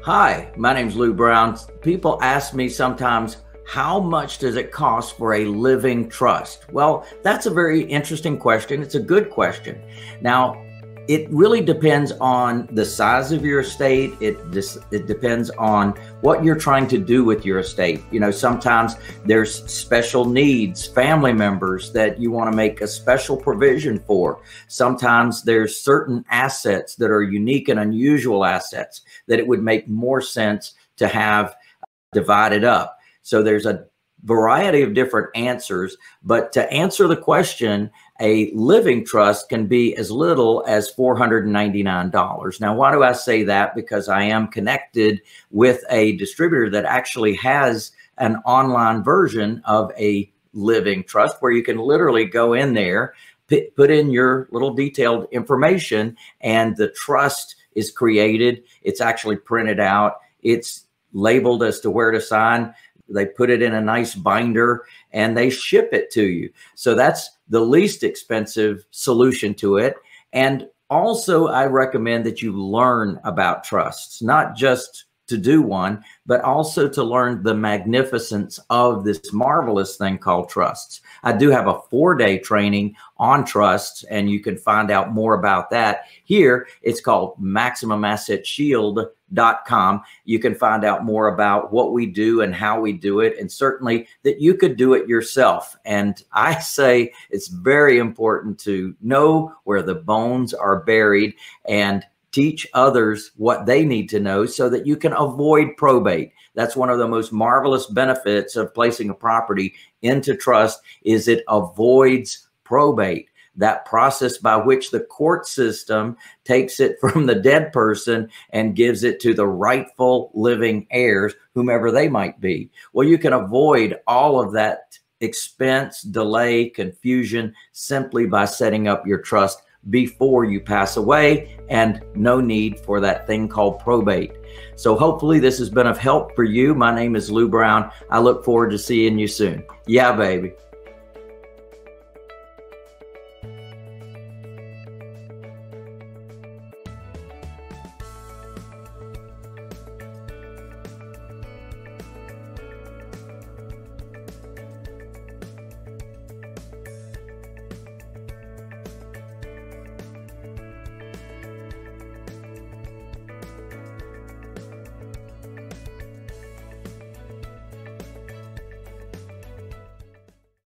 Hi, my name's Lou Brown. People ask me sometimes, how much does it cost for a living trust? Well, that's a very interesting question. It's a good question. Now, it really depends on the size of your estate. It depends on what you're trying to do with your estate. You know, sometimes there's special needs, family members that you want to make a special provision for. Sometimes there's certain assets that are unique and unusual assets that it would make more sense to have divided up. So there's a variety of different answers, but to answer the question, a living trust can be as little as $499. Now, why do I say that? Because I am connected with a distributor that actually has an online version of a living trust where you can literally go in there, put in your little detailed information, and the trust is created. It's actually printed out. It's labeled as to where to sign. They put it in a nice binder and they ship it to you. So that's the least expensive solution to it. And also, I recommend that you learn about trusts, not just to do one, but also to learn the magnificence of this marvelous thing called trusts. I do have a 4-day training on trusts, and you can find out more about that here. It's called MaximumAssetShield.com. You can find out more about what we do and how we do it, and certainly that you could do it yourself. And I say it's very important to know where the bones are buried and teach others what they need to know so that you can avoid probate. That's one of the most marvelous benefits of placing a property into trust, is it avoids probate, that process by which the court system takes it from the dead person and gives it to the rightful living heirs, whomever they might be. Well, you can avoid all of that expense, delay, confusion simply by setting up your trust before you pass away, and no need for that thing called probate. So hopefully this has been of help for you. My name is Lou Brown. I look forward to seeing you soon. Yeah, baby.